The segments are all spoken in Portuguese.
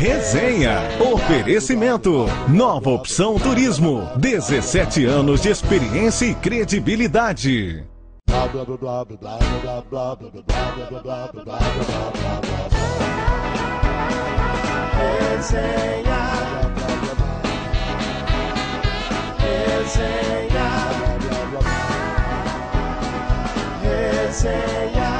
Resenha. Oferecimento. Nova Opção Turismo. 17 anos de experiência e credibilidade. Resenha. Resenha. Resenha.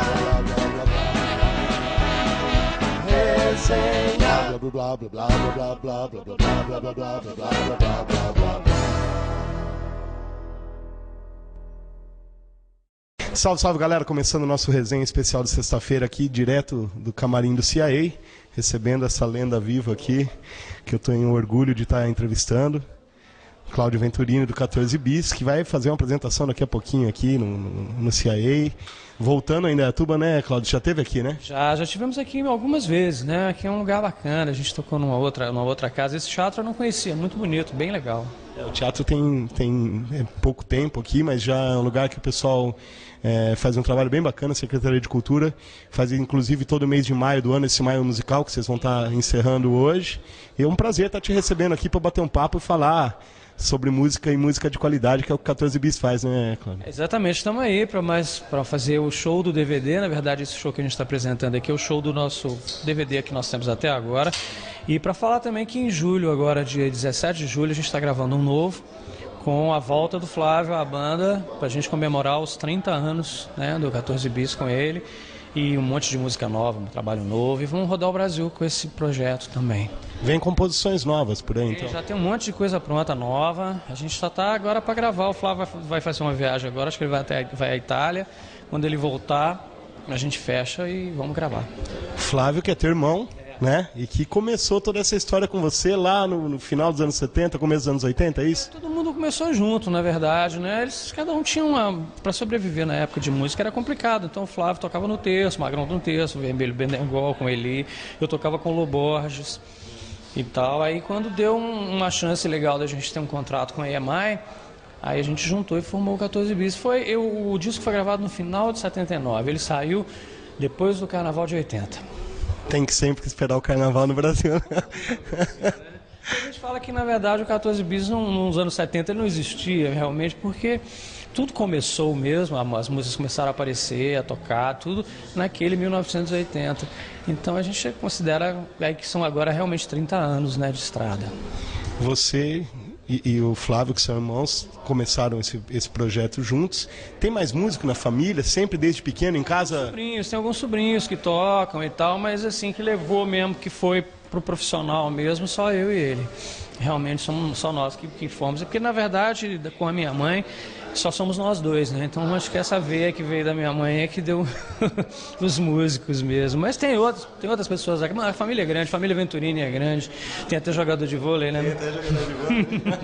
Salve, salve galera, começando o nosso resenha especial de sexta-feira aqui, direto do camarim do CIA, recebendo essa lenda viva aqui, que eu tenho orgulho de estar entrevistando, Cláudio Venturini do 14 Bis, que vai fazer uma apresentação daqui a pouquinho aqui no CIA. Voltando ainda a Tuba, né, Cláudio? Já esteve aqui, né? Já tivemos aqui algumas vezes, né? Aqui é um lugar bacana, a gente tocou numa outra casa. Esse teatro eu não conhecia, muito bonito, bem legal. O teatro tem pouco tempo aqui, mas já é um lugar que o pessoal faz um trabalho bem bacana, a Secretaria de Cultura faz inclusive todo mês de maio do ano, esse maio musical que vocês vão estar encerrando hoje. E é um prazer estar te recebendo aqui para bater um papo e falar sobre música e música de qualidade, que é o que o 14 Bis faz, né, Cláudio? Exatamente, estamos aí para fazer o show do DVD. Na verdade, esse show que a gente está apresentando aqui é o show do nosso DVD que nós temos até agora. E para falar também que em julho, agora dia 17 de julho, a gente está gravando um novo, com a volta do Flávio à banda, para a gente comemorar os 30 anos, né, do 14 Bis com ele. E um monte de música nova, um trabalho novo. E vamos rodar o Brasil com esse projeto também. Vem composições novas por aí, então? Já tem um monte de coisa pronta, nova. A gente só está agora para gravar. O Flávio vai fazer uma viagem agora, acho que ele vai à Itália. Quando ele voltar, a gente fecha e vamos gravar. Flávio, que é teu irmão, né? E que começou toda essa história com você lá no final dos anos 70, começo dos anos 80, é isso? Todo mundo começou junto, na verdade, né? Cada um tinha uma... Para sobreviver na época de música era complicado. Então o Flávio tocava no terço, o Magrão no terço, o Vermelho Bendengol com ele. Eu tocava com o Lô Borges e tal. Aí quando deu uma chance legal da gente ter um contrato com a EMI, aí a gente juntou e formou o 14 Bis. O disco foi gravado no final de 79. Ele saiu depois do Carnaval de 80. Tem que sempre esperar o Carnaval no Brasil. A gente fala que, na verdade, o 14 Bis nos anos 70 ele não existia realmente, porque tudo começou mesmo, as músicas começaram a aparecer, a tocar, tudo naquele 1980. Então a gente considera que são agora realmente 30 anos, né, de estrada. Você e o Flávio, que são irmãos, começaram esse projeto juntos. Tem mais músico na família, sempre desde pequeno, em casa? Tem alguns sobrinhos que tocam e tal, mas assim, que levou mesmo, que foi pro profissional mesmo, só eu e ele. Realmente somos só nós que fomos. Porque, na verdade, com a minha mãe, só somos nós dois, né? Então acho que essa veia que veio da minha mãe é que deu os músicos mesmo. Mas tem outras pessoas aqui. A família é grande, a família Venturini é grande. Tem até jogador de vôlei, né? Tem até jogador de vôlei.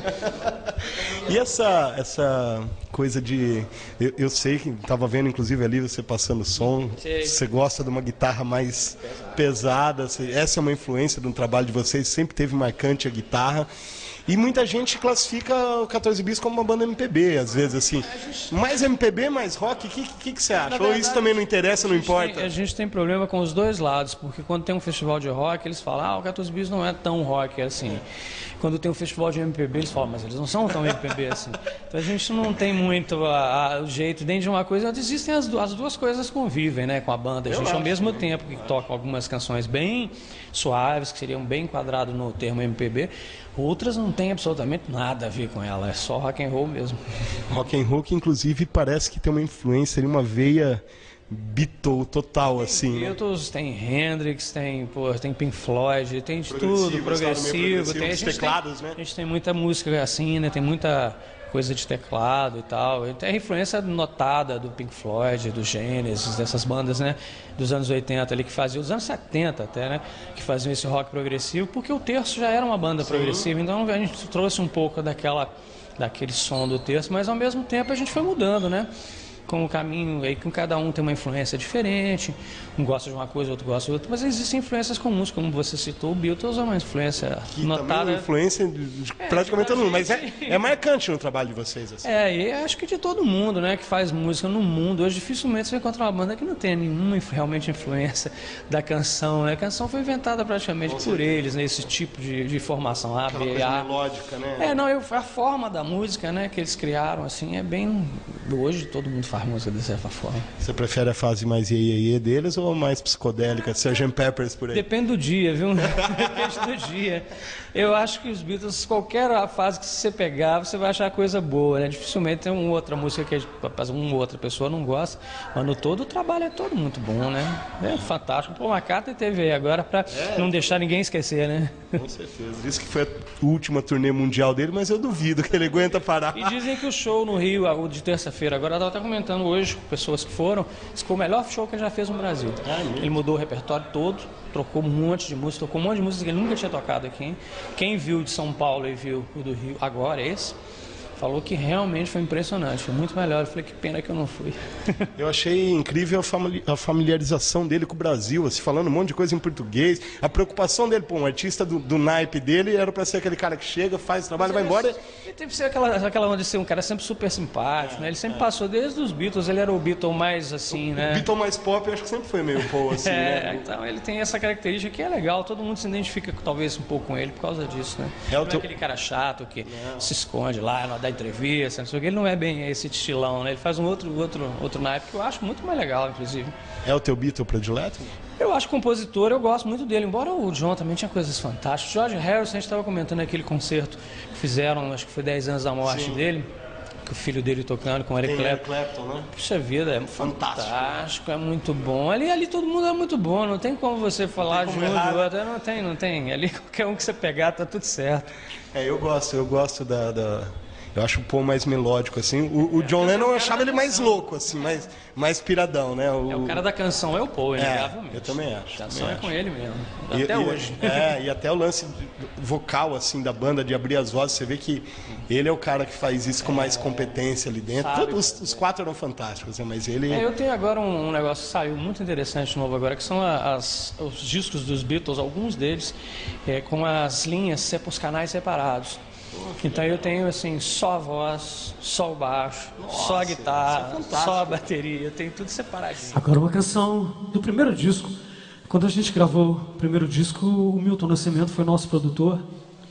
E essa coisa de... Eu sei que estava vendo, inclusive, ali você passando som. Sei. Você gosta de uma guitarra mais pesada. Essa é uma influência do trabalho de vocês. Sempre teve marcante a guitarra. E muita gente classifica o 14 Bis como uma banda MPB, às vezes, assim. Mais MPB, mais rock, o que você acha? Verdade, ou isso também não interessa, não importa? A gente tem problema com os dois lados, porque quando tem um festival de rock, eles falam, o 14 Bis não é tão rock assim. Quando tem um festival de MPB, eles falam, mas eles não são tão MPB assim. Então a gente não tem muito o jeito dentro de uma coisa. Existem as duas coisas convivem, né, com a banda. A gente, ao mesmo tempo que toca algumas canções bem suaves, que seriam bem enquadradas no termo MPB, outras não tem absolutamente nada a ver com ela, é só rock and roll mesmo. Rock and roll que, inclusive, parece que tem uma influência, uma veia Beatle total, assim. Beatles, tem Hendrix, tem Pink Floyd, tem de tudo, progressivo. Tem teclados, né? A gente tem muita música assim, né? Tem muita coisa de teclado e tal. Tem a influência notada do Pink Floyd, do Genesis, dessas bandas, né? Dos anos 80 ali que faziam, dos anos 70 até, né? Que faziam esse rock progressivo, porque o Terço já era uma banda progressiva, então a gente trouxe um pouco daquele som do Terço, mas ao mesmo tempo a gente foi mudando, né? com o caminho, aí com cada um tem uma influência diferente, um gosta de uma coisa, outro gosta de outra, mas existem influências comuns, como você citou, o Beatles é uma influência que notada. Também é uma influência de praticamente todo mundo, mas é marcante no trabalho de vocês. Assim. E acho que de todo mundo, né, que faz música no mundo, hoje dificilmente você encontra uma banda que não tem nenhuma realmente influência da canção, né? A canção foi inventada praticamente por eles, né, esse tipo de formação, A, aquela B, coisa A. melódica, né? A forma da música, né, que eles criaram, assim, é bem... Hoje todo mundo faz música dessa forma. Você prefere a fase mais iê deles ou mais psicodélica, Sgt. Peppers por aí? Depende do dia, viu? Depende do dia. Eu acho que os Beatles, qualquer fase que você pegar, você vai achar coisa boa, né? Dificilmente tem uma outra música que uma outra pessoa não gosta, mas no todo o trabalho é todo muito bom, né? É fantástico. Pô, uma carta teve aí agora para não deixar ninguém esquecer, né? Com certeza. Disse que foi a última turnê mundial dele, mas eu duvido que ele aguenta parar. E dizem que o show no Rio, o de terça-feira, agora eu estava até comentando hoje com pessoas que foram, disse que foi o melhor show que ele já fez no Brasil. Ele mudou o repertório todo, trocou um monte de música, tocou um monte de música que ele nunca tinha tocado aqui. Quem viu de São Paulo e viu o do Rio, agora esse, falou que realmente foi impressionante, foi muito melhor. Eu falei, que pena que eu não fui. Eu achei incrível a familiarização dele com o Brasil, assim, falando um monte de coisa em português. A preocupação dele, pô, um artista do naipe dele era para ser aquele cara que chega, faz o trabalho, vai embora. Ele teve que ser aquela onda de ser um cara sempre super simpático, né? Ele sempre passou desde os Beatles, ele era o Beatle mais assim, né? O Beatle mais pop, eu acho que sempre foi meio Paul, assim, né? Então ele tem essa característica que é legal, todo mundo se identifica talvez um pouco com ele por causa disso, né? Não é aquele cara chato que se esconde lá, não dá entrevista, não sei o que, ele não é bem esse estilão, né? Ele faz um outro naipe que eu acho muito mais legal, inclusive. É o teu Beatle predileto? Eu acho compositor, eu gosto muito dele, embora o John também tinha coisas fantásticas. George Harrison, a gente estava comentando aquele concerto que fizeram, acho que foi 10 anos da morte dele, que o filho dele tocando com Eric Clapton, né? Puxa vida, é fantástico, é muito bom. Ali todo mundo é muito bom, não tem como você falar de um ou de outro, não tem. Ali qualquer um que você pegar tá tudo certo. Eu gosto da... Eu acho o Paul mais melódico, assim. O John Lennon eu achava ele mais louco, assim, mais piradão, né? O cara da canção é o Paul, inegavelmente. Eu também acho. A canção é com ele mesmo, até hoje. E até o lance vocal, assim, da banda, de abrir as vozes, você vê que ele é o cara que faz isso com mais competência ali dentro. Todos os quatro eram fantásticos, né? Mas ele... Eu tenho agora um negócio que saiu muito interessante novo agora, que são os discos dos Beatles, alguns deles, com as linhas, os canais separados. Então eu tenho assim, só a voz, só o baixo, só a guitarra, só a bateria, eu tenho tudo separadinho. Agora uma canção do primeiro disco. Quando a gente gravou o primeiro disco, o Milton Nascimento foi nosso produtor.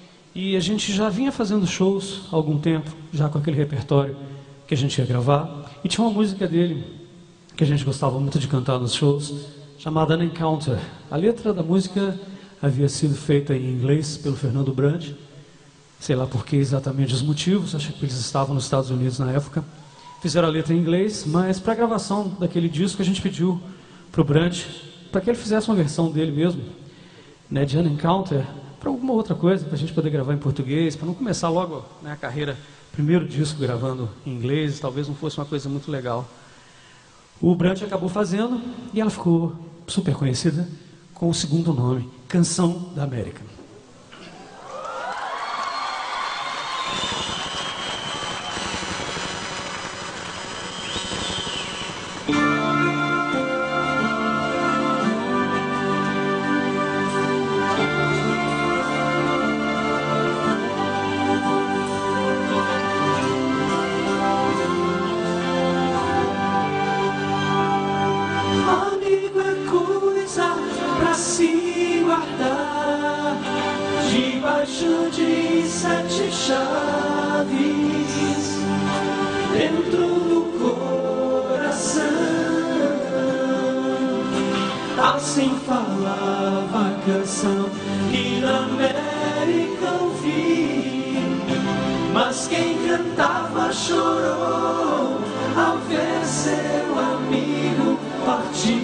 E a gente já vinha fazendo shows há algum tempo, já com aquele repertório que a gente ia gravar. E tinha uma música dele, que a gente gostava muito de cantar nos shows, chamada An Encounter. A letra da música havia sido feita em inglês pelo Fernando Brant. Sei lá por que exatamente os motivos, acho que eles estavam nos Estados Unidos na época. Fizeram a letra em inglês, mas para a gravação daquele disco a gente pediu para o Brant, para que ele fizesse uma versão dele mesmo, né, de An Encounter, para alguma outra coisa, para a gente poder gravar em português, para não começar logo, né, a carreira, primeiro disco gravando em inglês, talvez não fosse uma coisa muito legal. O Brant acabou fazendo e ela ficou super conhecida com o segundo nome, Canção da América. Amigo é coisa pra se guardar debaixo de 7 chaves dentro do coração. Assim falava a canção que na América ouvi, mas quem cantava chorou ao ver seu amigo partir.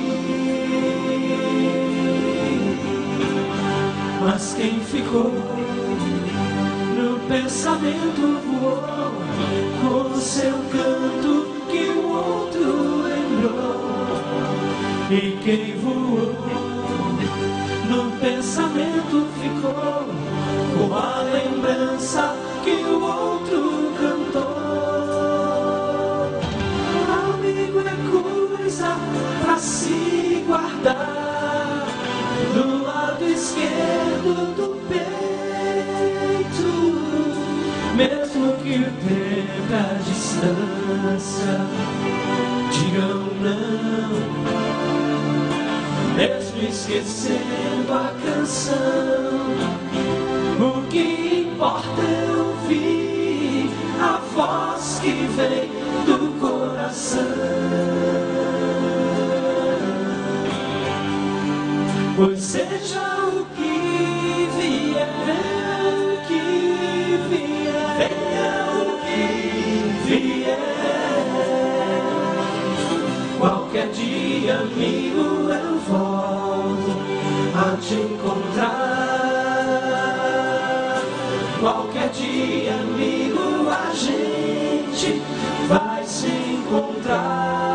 Mas quem ficou no pensamento voou com o seu canto que o outro lembrou. E quem voou no pensamento ficou com a lembrança que o outro cantou. Amigo distância. Digam não, mesmo esquecendo a canção. O que importa é ouvir a voz que vem do coração. Pois seja o que vier, venha o que vier. Qualquer dia, amigo, eu volto a te encontrar. Qualquer dia, amigo, a gente vai se encontrar.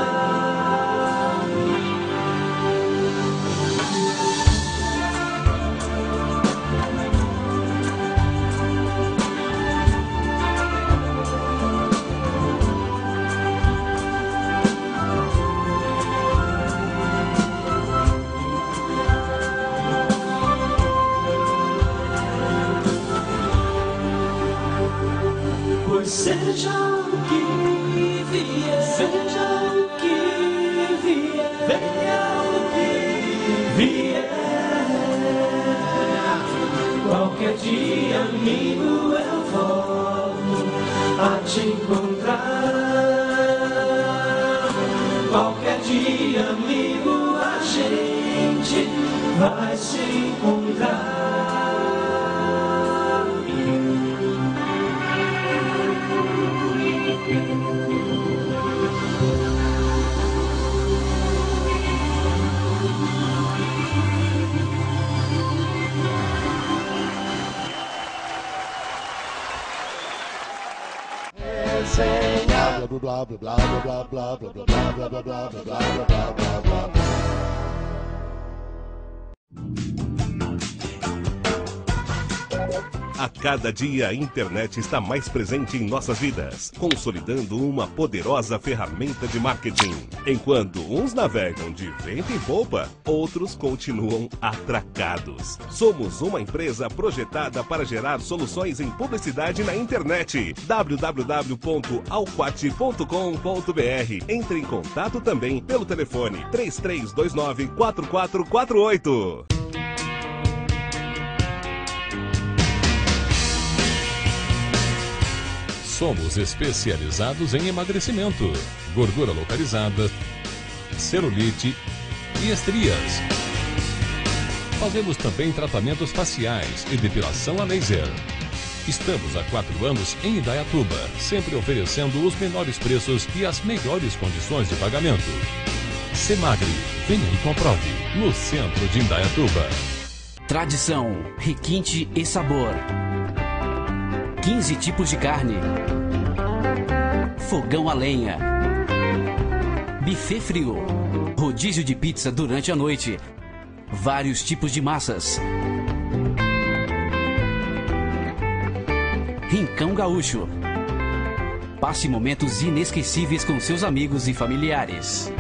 Seja o que vier, seja o que vier, venha o que vier. Qualquer dia, amigo, eu volto a te encontrar. Qualquer dia, amigo, a gente vai se encontrar. Blah blah blah blah blah blah blah blah blah blah blah blah blah blah blah. A cada dia a internet está mais presente em nossas vidas, consolidando uma poderosa ferramenta de marketing. Enquanto uns navegam de vento em popa, outros continuam atracados. Somos uma empresa projetada para gerar soluções em publicidade na internet. www.alquati.com.br. Entre em contato também pelo telefone 3329-4448. Somos especializados em emagrecimento, gordura localizada, celulite e estrias. Fazemos também tratamentos faciais e depilação a laser. Estamos há 4 anos em Indaiatuba, sempre oferecendo os menores preços e as melhores condições de pagamento. Semagre, venha e comprove, no centro de Indaiatuba. Tradição, requinte e sabor. 15 tipos de carne. Fogão a lenha. Buffet frio. Rodízio de pizza durante a noite. Vários tipos de massas. Rincão gaúcho. Passe momentos inesquecíveis com seus amigos e familiares.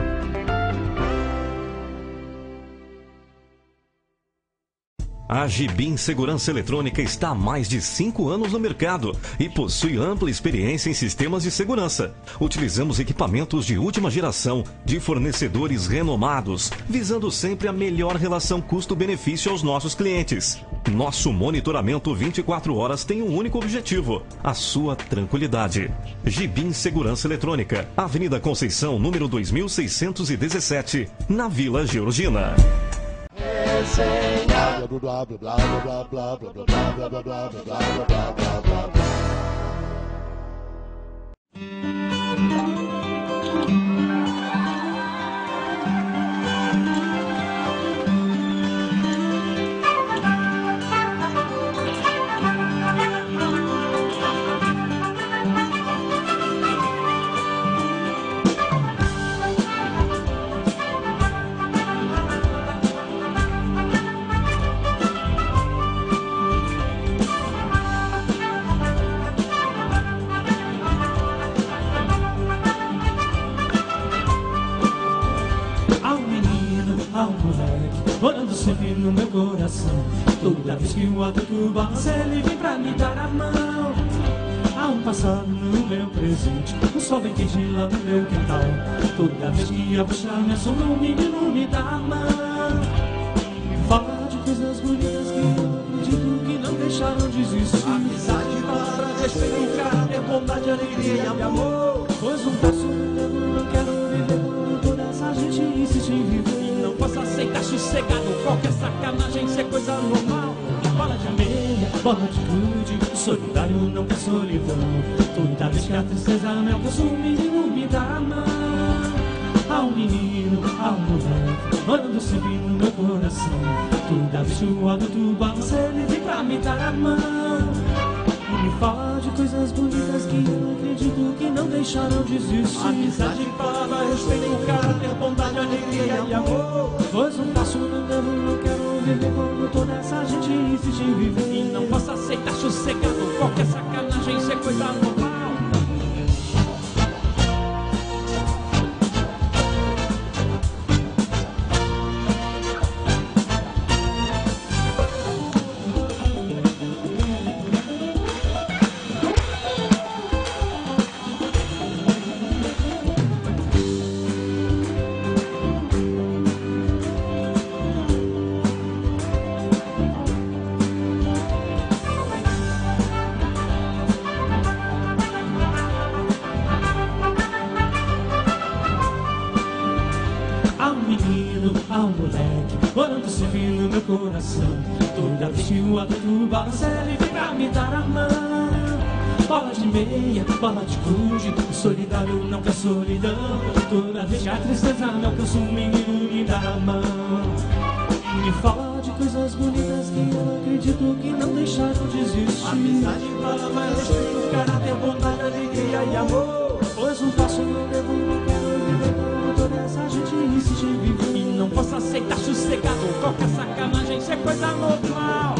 A Gibin Segurança Eletrônica está há mais de 5 anos no mercado e possui ampla experiência em sistemas de segurança. Utilizamos equipamentos de última geração de fornecedores renomados, visando sempre a melhor relação custo-benefício aos nossos clientes. Nosso monitoramento 24 horas tem um único objetivo: a sua tranquilidade. Gibin Segurança Eletrônica, Avenida Conceição, número 2617, na Vila Georgina. Blah blah blah blah blah blah blah blah blah blah blah blah blah. Morando sempre no meu coração. Toda vez que o adulto balança, ele vem pra me dar a mão. Há um passado no meu presente, um sol bem quente lá no meu quintal. Toda vez que a bruxa me assombra, o menino me dá a mão. Fala de coisas bonitas que eu acredito que não deixaram de existir. Amizade, palavra, respeito, caráter, bondade, alegria e amor. Pois um passo eu não quero viver quando toda essa gente insiste em viver. E não posso aceitar sossegado qualquer sacanagem, ser coisa normal. Bola de meia, bola de gude, solidário não quer solidão. Toda vez que a tristeza me alcança, o menino me dá a mão. Há um menino, há um moleque, mandando sempre no meu coração. Toda vez que o adulto balança, ele vem pra me dar a mão. E me fala de coisas bonitas que eu acredito que não deixaram de existir. Amizade, palavra, respeito, caráter, bondade, alegria e amor. Pois um passo não devo, não quero viver quando toda essa gente insiste em viver. E não posso aceitar sossegado qualquer sacanagem, isso é coisa normal. Toda vez que o adulto balança, ele vem pra me dar a mão. Bola de meia, bola de gude, solidário não quer solidão. Toda vez que a tristeza me alcança, o menino me dá a mão. Me fala de coisas bonitas que eu acredito que não deixaram de existir. Amizade, palavra, respeito, caráter, bondade, alegria e amor. Pois um passo eu devo, não quero viver quando toda essa gente insiste em viver. E não posso aceitar sossegado qualquer sacanagem, isso é coisa normal.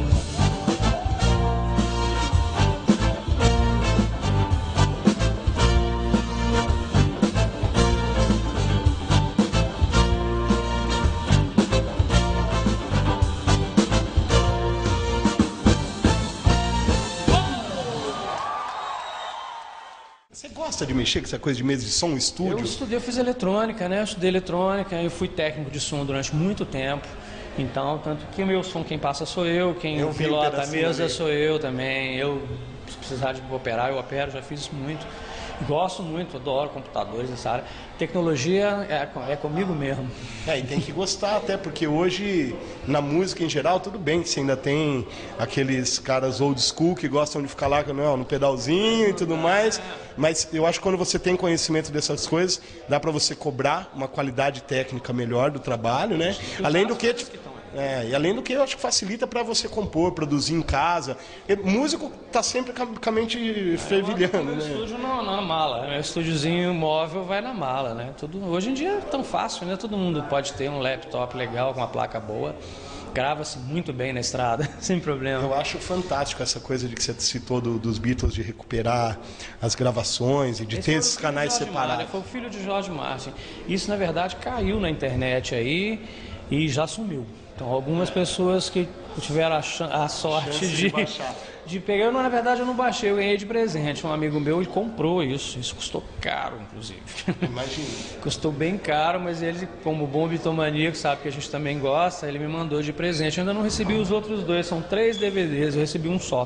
Você gosta de mexer com essa coisa de mesa de som, estúdio? Eu fiz eletrônica, né? Eu estudei eletrônica, eu fui técnico de som durante muito tempo. Então, tanto que o meu som quem passa sou eu, quem pilota a mesa sou eu também. Eu, se precisar de operar, eu opero, já fiz isso muito. Gosto muito, adoro computadores, essa área. Tecnologia é comigo mesmo. E tem que gostar até, porque hoje, na música em geral, tudo bem que você ainda tem aqueles caras old school que gostam de ficar lá no pedalzinho e tudo mais, mas eu acho que quando você tem conhecimento dessas coisas, dá para você cobrar uma qualidade técnica melhor do trabalho, né? Além do que... e além do que eu acho que facilita para você compor, produzir em casa. O músico está sempre com a mente fervilhando, né? Meu estúdio na mala, meu estúdiozinho móvel vai na mala, né? Hoje em dia é tão fácil, né? Todo mundo pode ter um laptop legal com uma placa boa. Grava-se muito bem na estrada, sem problema. Eu acho fantástico essa coisa de que você citou dos Beatles, de recuperar as gravações e de ter esses canais separados. Foi o filho de George Martin. Isso, na verdade, caiu na internet aí e já sumiu. Então, algumas pessoas que tiveram a sorte de pegar... Na verdade, eu não baixei, eu ganhei de presente. Um amigo meu comprou isso. Isso custou caro, inclusive. Imagina. Custou bem caro, mas ele, como bom bitomaníaco, sabe que a gente também gosta, ele me mandou de presente. Eu ainda não recebi os outros dois, são 3 DVDs, eu recebi um só.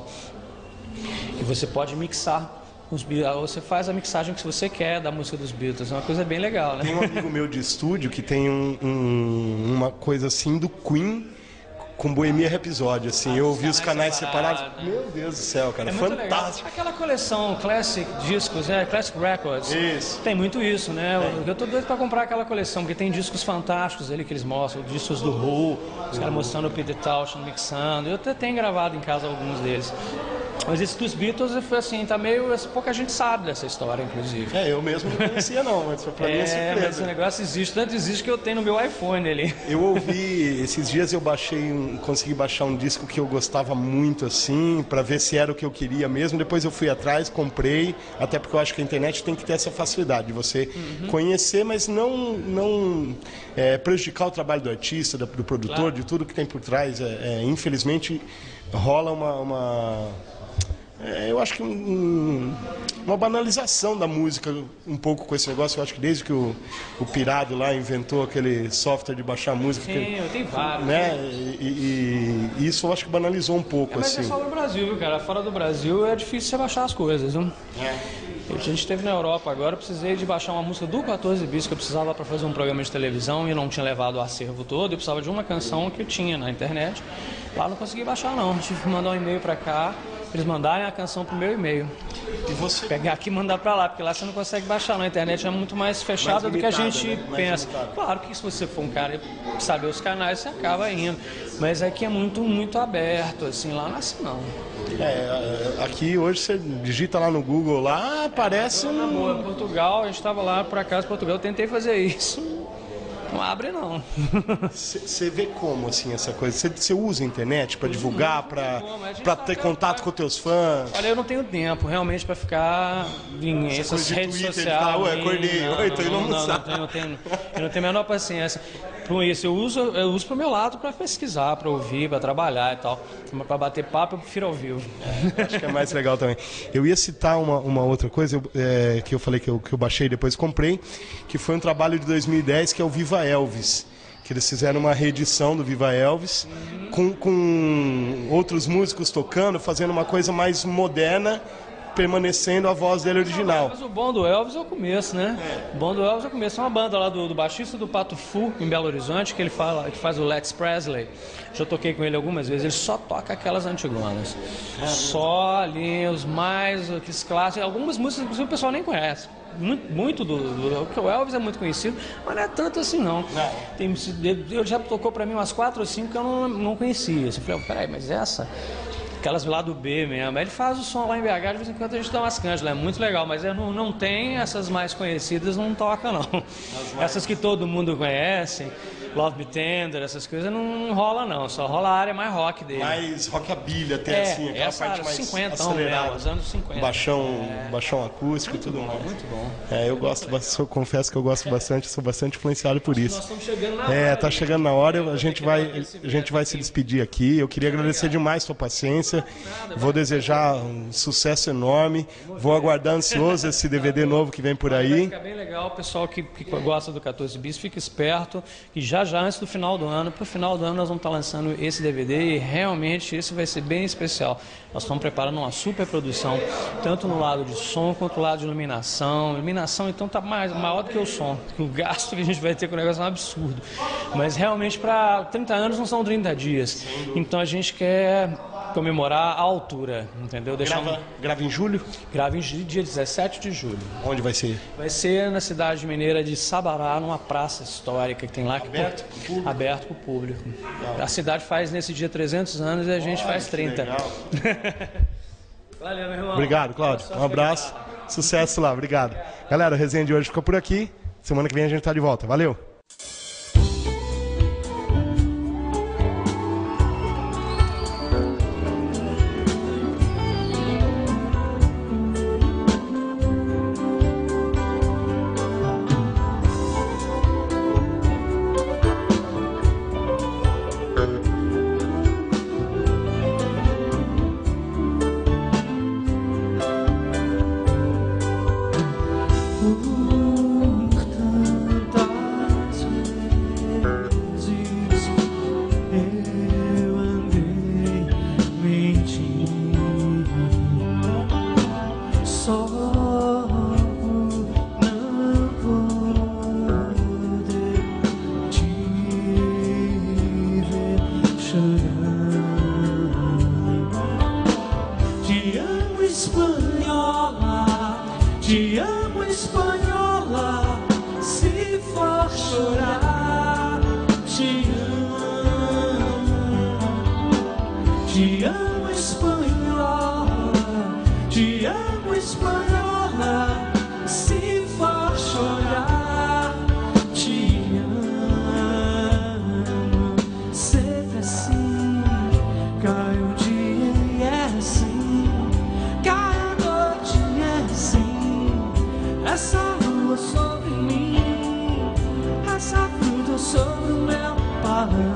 E você pode mixar. Você faz a mixagem que você quer da música dos Beatles, é uma coisa bem legal, né? Tem um amigo meu de estúdio que tem uma coisa assim do Queen com Bohemia Rhapsody, assim, eu ouvi os canais separados, meu Deus do céu, cara, fantástico. Aquela coleção Classic Discos, Classic Records, isso. Tem muito isso, né? Eu tô doido pra comprar aquela coleção, porque tem discos fantásticos ali que eles mostram, discos do Who, os caras mostrando o Peter Townshend mixando, eu até tenho gravado em casa alguns deles. Mas esse dos Beatles foi assim, tá meio... pouca gente sabe dessa história, inclusive. Eu mesmo não conhecia não, mas pra mim é surpresa. Mas esse negócio existe, tanto existe que eu tenho no meu iPhone ali. Eu ouvi, esses dias eu consegui baixar um disco que eu gostava muito, assim, pra ver se era o que eu queria mesmo. Depois eu fui atrás, comprei, até porque eu acho que a internet tem que ter essa facilidade de você conhecer, mas não prejudicar o trabalho do artista, do produtor, de tudo que tem por trás. Infelizmente, rola Eu acho que uma banalização da música um pouco com esse negócio. Eu acho que desde que o Pirado lá inventou aquele software de baixar música... Sim, eu tenho vários. Né? E isso eu acho que banalizou um pouco. Mas assim. é só no Brasil, viu, cara? Fora do Brasil é difícil você baixar as coisas, viu? A gente esteve na Europa agora, eu precisei de baixar uma música do 14 Bis que eu precisava para fazer um programa de televisão e não tinha levado o acervo todo. Eu precisava de uma canção que eu tinha na internet. Lá não consegui baixar, não. Tive que mandar um e-mail para cá, eles mandarem a canção pro meu e-mail. E você? Pegar aqui e mandar para lá, porque lá você não consegue baixar. Na internet é muito mais fechada do que a gente pensa. Claro que se você for um cara e saber os canais, você acaba indo. Mas aqui é muito, muito aberto, assim, lá não é assim, não. Aqui hoje você digita lá no Google, lá aparece Na boa, Portugal, a gente estava lá, por acaso, Portugal, eu tentei fazer isso. Não abre, não. Você vê como, assim, essa coisa? Você usa a internet para divulgar, para ter contato com os teus fãs? Olha, eu não tenho tempo, realmente, para ficar em essas redes sociais. Ué, acordei, oi, tô indo almoçar. Eu não tenho a menor paciência. Com isso, eu uso pro meu lado para pesquisar, para ouvir, para trabalhar e tal. Para bater papo, eu prefiro ao vivo. Acho que é mais legal também. Eu ia citar uma outra coisa que eu falei que eu baixei e depois comprei, que foi um trabalho de 2010, que é o Viva Elvis. Que eles fizeram uma reedição do Viva Elvis, com outros músicos tocando, fazendo uma coisa mais moderna, permanecendo a voz dele original. Mas o bom do Elvis é o começo, né? O bom do Elvis é o começo. É uma banda lá do baixista do Pato Fu, em Belo Horizonte, que faz o Lex Presley. Já toquei com ele algumas vezes. Ele só toca aquelas antigonas. Só ali aqueles clássicos. Algumas músicas, inclusive, o pessoal nem conhece. Muito porque o Elvis é muito conhecido, mas não é tanto assim, não. Ele já tocou pra mim umas 4 ou 5 que eu não conhecia. Eu falei, peraí, mas essa... Aquelas lá do B mesmo. Aí ele faz o som lá em BH, de vez em quando a gente dá umas canjas lá, é muito legal, mas não tem essas mais conhecidas, não toca não. Essas que todo mundo conhece, Love Me Tender, essas coisas não rola não, só rola a área mais rock dele. Mais rockabilly até assim, aquela parte mais 50, acelerada. Os anos 50. Baixão acústico e tudo mais. Muito bom. Eu gosto, eu confesso que eu gosto bastante, sou bastante influenciado por isso. Nós estamos chegando na hora. Tá chegando na hora, a gente vai se despedir aqui. Eu queria agradecer demais a sua paciência. Vou desejar um sucesso enorme. Vou aguardar ansioso esse DVD novo que vem por aí. Vai ficar bem legal. O pessoal que gosta do 14 Bis, fica esperto. E já antes do final do ano, pro final do ano nós vamos estar lançando esse DVD e realmente esse vai ser bem especial. Nós estamos preparando uma super produção, tanto no lado de som quanto no lado de iluminação. Iluminação então tá maior do que o som. O gasto que a gente vai ter com o negócio é um absurdo. Mas realmente para 30 anos não são 30 dias. Então a gente quer comemorar a altura, entendeu? Grava em julho? Grava em dia 17 de julho. Onde vai ser? Vai ser na cidade mineira de Sabará, numa praça histórica que tem lá. Aberto para o público. Legal. A cidade faz nesse dia 300 anos e a gente faz 30. Legal. Valeu, meu irmão. Obrigado, Cláudio. Um abraço. Sucesso lá, obrigado. Galera, a resenha de hoje ficou por aqui. Semana que vem a gente tá de volta. Valeu! Te amo, espanhola, se for chorar. Te amo, espanhola, te amo, espanhola, se for chorar. Te amo, sempre assim, cai o dia e é assim, cai a noite e é assim. Essa lua sobre mim, essa fruta sobre o meu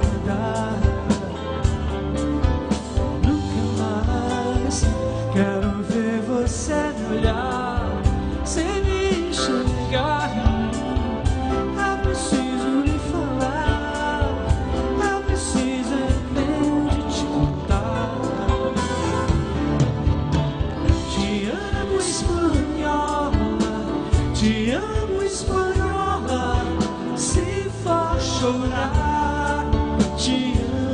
paladar. Nunca mais quero você me olhar, sem me enxergar. Eu preciso lhe falar, eu preciso de te contar. Te amo, espanhola, te amo, espanhola. Se for chorar, te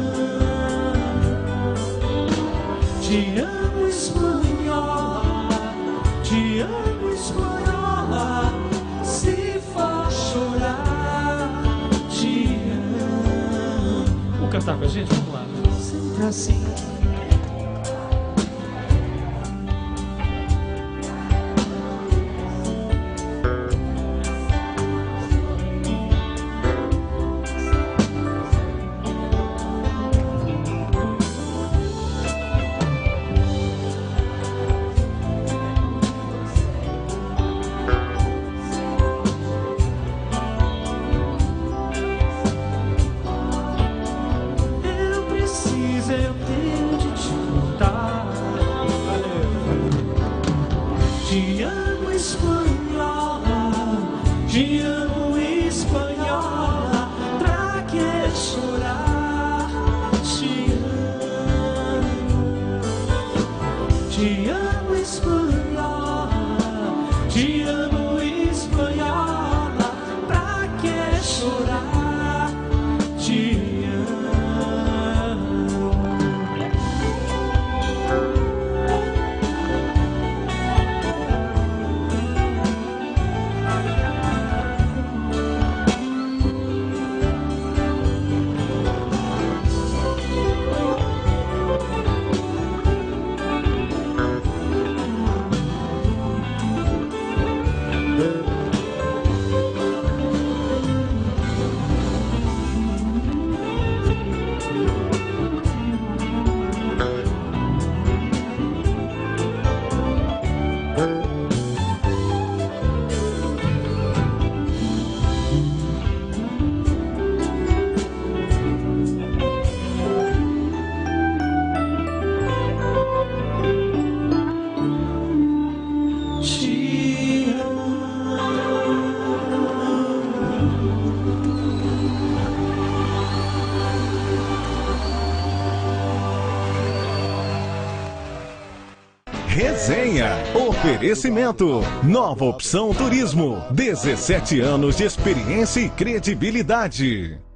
amo, espanhola, te amo, espanhola. Se for chorar, te amo. Vamos cantar com a gente? Vamos lá. Sempre assim. Eu tenho de te contar. Te amo, espanhola, te amo, espanhola. Pra que chorar? Te amo, espanhola, te amo, espanhola. Pra que chorar? Te Resenha. Oferecimento. Nova Opção Turismo. 17 anos de experiência e credibilidade.